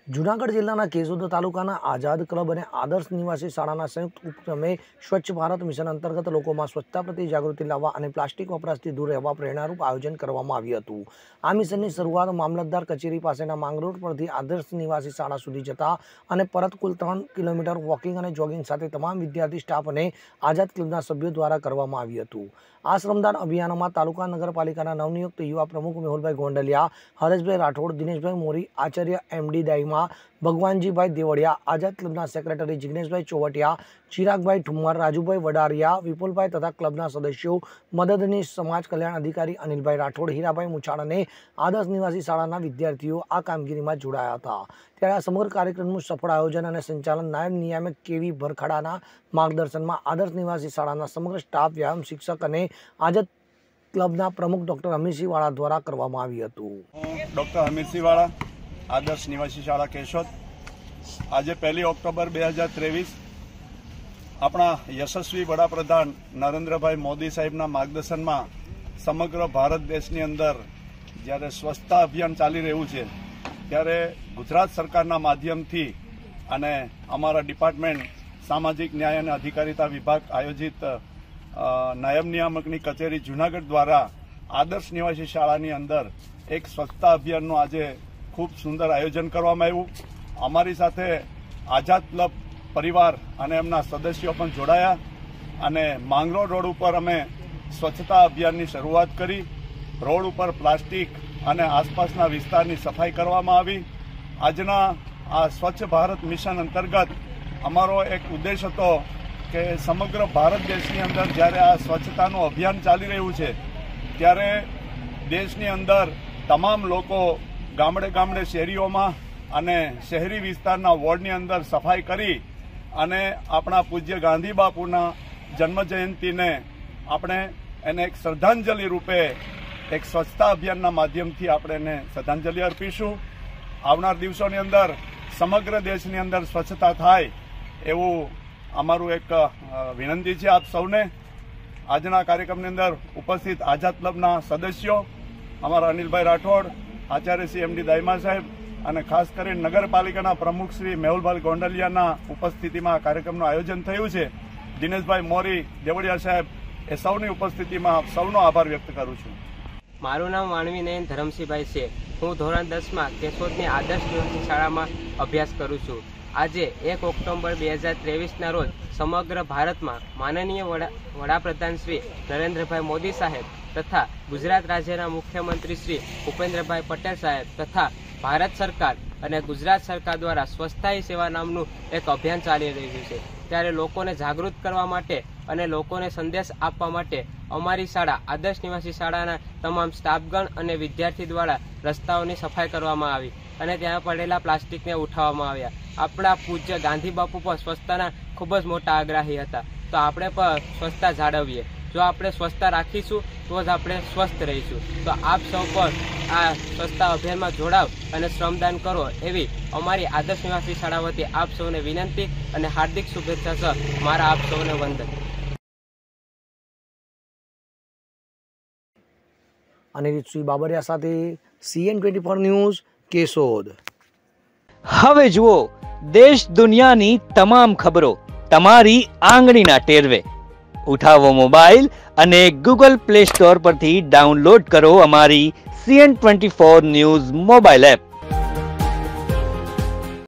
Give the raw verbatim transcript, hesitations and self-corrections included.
જૂનાગઢ જિલ્લાના કેશોદ તાલુકાના આઝાદ ક્લબ અને આદર્શ નિવાસી શાળાના સંયુક્ત ઉપક્રમે સ્વચ્છ ભારત મિશન અંતર્ગત લોકોમાં સ્વચ્છતા પ્રત્યે જાગૃતિ લાવવા અને પ્લાસ્ટિક વપરાશથી દૂર રહેવા પ્રેરણારૂપ આયોજન કરવામાં આવ્યું હતું। આ મિશનની શરૂઆત મામલતદાર કચેરી પાસેના માંગરોળ પરથી આદર્શ નિવાસી શાળા સુધી જતા અને પરત કુલ ત્રણ કિલોમીટર વોકિંગ અને જોગિંગ સાથે તમામ વિદ્યાર્થી સ્ટાફ અને આઝાદ ક્લબના સભ્યો દ્વારા કરવામાં આવ્યું હતું। આ શ્રમદાન અભિયાનમાં તાલુકા નગરપાલિકાના નવનિયુક્ત યુવા પ્રમુખ મેહુલભાઈ ગોંડલિયા, હરેશભાઈ રાઠોડ, દિનેશભાઈ મોરી, આચાર્ય એમડી દાઈમા, ભગવાનજીભાઈ દેવડિયા, આઝાદ ક્લબના સેક્રેટરી જિગ્નેશભાઈ ચોવટિયા, ચિરાગભાઈ ઠુમ્મર, રાજુભાઈ વડારિયા, વિપુલભાઈ તથા ક્લબના સદસ્યો, મદદનીશ સમાજ કલ્યાણ અધિકારી અનિલભાઈ રાઠોડ, હીરાભાઈ મુછાળ અને આદર્શ નિવાસી શાળાના વિદ્યાર્થીઓ આ કામગીરીમાં જોડાયા હતા। ત્યારે આ સમગ્ર કાર્યક્રમનું સફળ આયોજન અને સંચાલન નાયબ નિયામક કેવી ભરખાડાના માર્ગદર્શનમાં આદર્શ નિવાસી શાળાના સમગ્ર સ્ટાફ, વ્યાયામ શિક્ષક અને આઝાદ ક્લબના પ્રમુખ ડોક્ટર હમીરસિંહ વાળા દ્વારા કરવામાં આવ્યું હતું। ડોક્ટર હમીરસિંહ વાળા, આદર્શ નિવાસી શાળા કેશોદ। આજે પહેલી ઓક્ટોબર બે હજાર ત્રેવીસ આપણા યશસ્વી વડાપ્રધાન નરેન્દ્રભાઈ મોદી સાહેબના માર્ગદર્શનમાં સમગ્ર ભારત દેશની અંદર જ્યારે સ્વચ્છતા અભિયાન ચાલી રહ્યું છે ત્યારે ગુજરાત સરકારના માધ્યમથી અને અમારા ડિપાર્ટમેન્ટ સામાજિક ન્યાય અને અધિકારીતા વિભાગ આયોજિત નાયબ નિયામકની કચેરી જૂનાગઢ દ્વારા આદર્શ નિવાસી શાળાની અંદર એક સ્વચ્છતા અભિયાનનું આજે ખૂબ સુંદર આયોજન કરવામાં આવ્યું। અમારી સાથે આઝાદ ક્લબ પરિવાર અને એમના સદસ્યો પણ જોડાયા અને માંગરોળ રોડ ઉપર અમે સ્વચ્છતા અભિયાનની શરૂઆત કરી। રોડ ઉપર પ્લાસ્ટિક અને આસપાસના વિસ્તારની સફાઈ કરવામાં આવી। આજના આ સ્વચ્છ ભારત મિશન અંતર્ગત અમારો એક ઉદ્દેશ હતો કે સમગ્ર ભારત દેશની અંદર જ્યારે આ સ્વચ્છતાનું અભિયાન ચાલી રહ્યું છે ત્યારે દેશની અંદર તમામ લોકો ગામડે ગામડે શેરીઓમાં અને શહેરી વિસ્તારના વોર્ડની અંદર સફાઈ કરી અને આપણા પૂજ્ય ગાંધી બાપુના જન્મજયંતિને આપણે એને એક શ્રદ્ધાંજલિ રૂપે એક સ્વચ્છતા અભિયાનના માધ્યમથી આપણે એને શ્રદ્ધાંજલિ અર્પીશું। આવનાર દિવસોની અંદર સમગ્ર દેશની અંદર સ્વચ્છતા થાય એવું અમારું એક વિનંતી છે આપ સૌને। આજના કાર્યક્રમની અંદર ઉપસ્થિત આઝાદ ક્લબના સદસ્યો, અમારા અનિલભાઈ રાઠોડ, આચાર્ય શ્રી એમડી દાઈમા સાહેબ અને ખાસ કરીને નગરપાલિકાના પ્રમુખ શ્રી મેહુલભાઈ ગોંડલિયાના ઉપસ્થિતિમાં આ કાર્યક્રમનું આયોજન થયું છે। દિનેશભાઈ મોરી, દેવડિયા સાહેબ એ સૌની ઉપસ્થિતિમાં સૌનો આભાર વ્યક્ત કરું છું। મારું નામ વાણવી નયન ધરમસિંહભાઈ છે। હું ધોરણ દસમાં કેશોદની આદર્શ નિવાસી શાળામાં અભ્યાસ કરું છું। આજે એક ઓક્ટોબર બે હજાર ત્રેવીસના રોજ સમગ્ર ભારતમાં માનનીય વડા વડાપ્રધાન શ્રી નરેન્દ્રભાઈ મોદી સાહેબ તથા ગુજરાત રાજ્યના મુખ્યમંત્રી શ્રી ભૂપેન્દ્રભાઈ પટેલ સાહેબ તથા ભારત સરકાર અને ગુજરાત સરકાર દ્વારા સ્વચ્છતા હી સેવા નામનું એક અભિયાન ચાલી રહ્યું છે। ત્યારે લોકોને જાગૃત કરવા માટે અને લોકોને સંદેશ આપવા માટે અમારી શાળા આદર્શ નિવાસી શાળાના તમામ સ્ટાફગણ અને વિદ્યાર્થી દ્વારા રસ્તાઓની સફાઈ કરવામાં આવી અને ત્યાં પડેલા પ્લાસ્ટિકને ઉઠાવવામાં આવ્યા। આપણા પૂજ્ય ગાંધી બાપુ પણ સ્વચ્છતાના ખૂબ જ મોટા આગ્રાહી હતા, તો આપણે પણ સ્વચ્છતા જાળવીએ। જો આપણે સ્વચ્છતા રાખીશું તો જ આપણે સ્વસ્થ રહીશું। તો આપ સૌ પણ આ સ્વચ્છતા અભિયાનમાં જોડાવ અને શ્રમદાન કરો એવી અમારી આદર્શ નિવાસી શાળા વતી આપ સૌને વિનંતી અને હાર્દિક શુભેચ્છા સહ મારા આપ સૌને વંદન। અનિરુદ્ધ બાબરિયા સાથે CN twenty four news Keshod. હવે જુઓ દેશ દુનિયાની તમામ ખબરો તમારી આંગળીના ટેરવે। ઉઠાવો મોબાઈલ અને ગૂગલ પ્લે સ્ટોર પરથી ડાઉનલોડ કરો અમારી CN twenty four news mobile app.